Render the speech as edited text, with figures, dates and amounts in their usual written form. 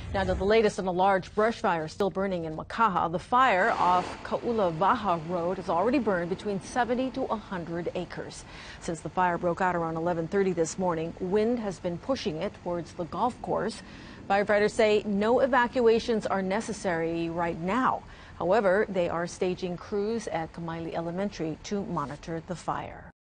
Now to the latest on a large brush fire still burning in Makaha. The fire off Kaulavaha Road has already burned between 70 to 100 acres. Since the fire broke out around 11:30 this morning, wind has been pushing it towards the golf course. Firefighters say no evacuations are necessary right now. However, they are staging crews at Kamaili Elementary to monitor the fire.